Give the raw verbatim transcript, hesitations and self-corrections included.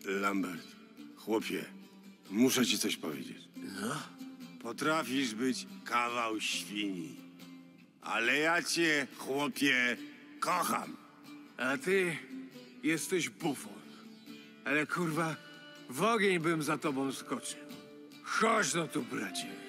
Lambert, chłopie, muszę ci coś powiedzieć. No? Potrafisz być kawał świni, ale ja cię, chłopie, kocham. A ty jesteś bufon. Ale kurwa, w ogień bym za tobą skoczył. Chodź no tu, bracie.